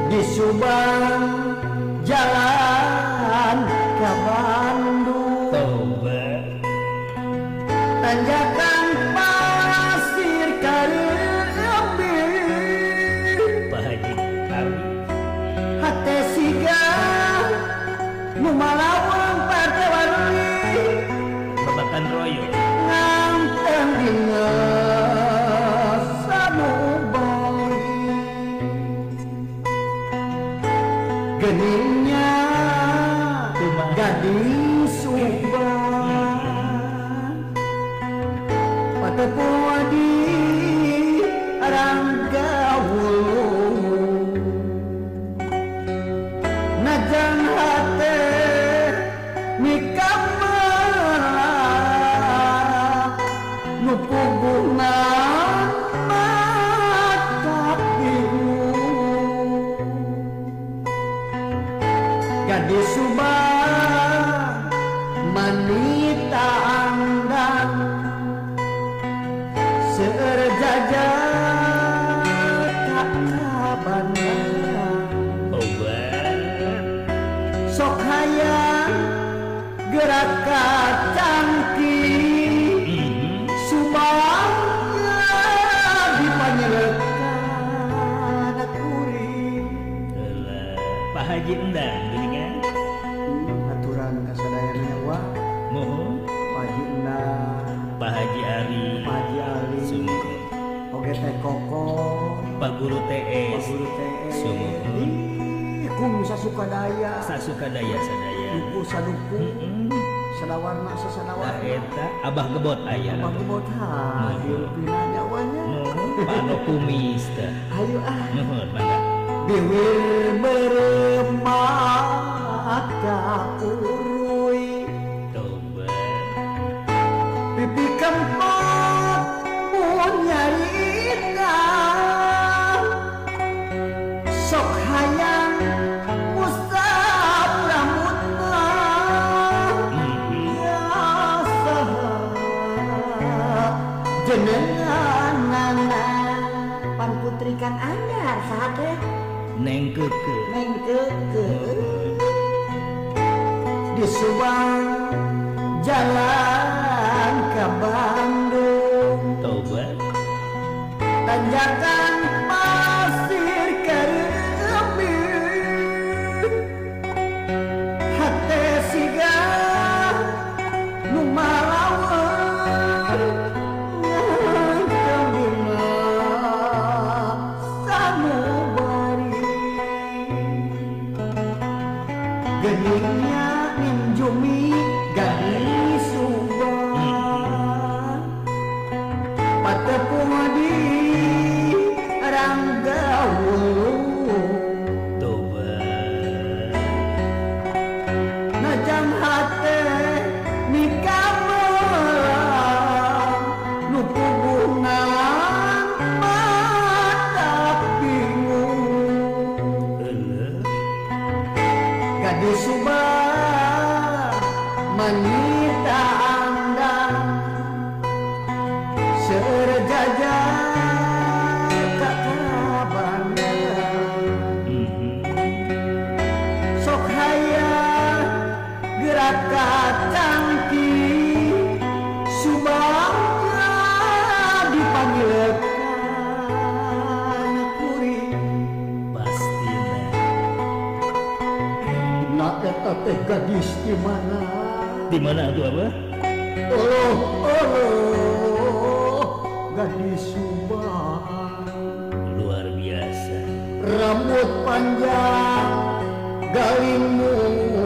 di Subang jalan ke Bandung. Tobat Tanjakan pasir Kareumbi, Pak Haji Ari hate siga nu malawang partai warui babakan royo nganteng dina sanubari geningnya gading Subang patepo di Ranggawulu najan hate nikamah nu pugunan mata bingung gadis Subang manita andang seueur jajak kabandang Tobat sok hayang gerak kacangki Subang dipanyerekan kuring Pak Haji endang geuningan aturan kasadayana nyawa mohon Haji Endang Pak Haji Ari Haji Ali sumuhun oge teh koko Pak Guru TS Guru TE sumuhun kum sasukadaya sasukadaya sadaya duku saduku sadawarna Nah sasadawarna eta Abah Gebot aya Abang kebot ha diupina nyawanya mohon Pak Ano Kumis teh ayo ah mohon mangga biwir beremata urui Tobat pipi kempot mun nyarita sok hayang musab rambutna ya saha jenenganana pan putri Kang Andar saha teh Neng Keke neng keke di Subang jalan ke Bandung Tobat tanjakan pasir Kareumbi hate siga nu malawang nganteng dina sanubari geningnya ninjumi gadis Subang patepo di Ranggawulu Tobat najam hate nikamah nu pugunan mata bingung gadis Subang manita andang seueur jajak kabandang sok hayang gerak kacangki Subang dipanggilkan kuring pastina na eta teh gadis di mana di mana tuh Abah gadis Subang luar biasa rambut panjang galingmu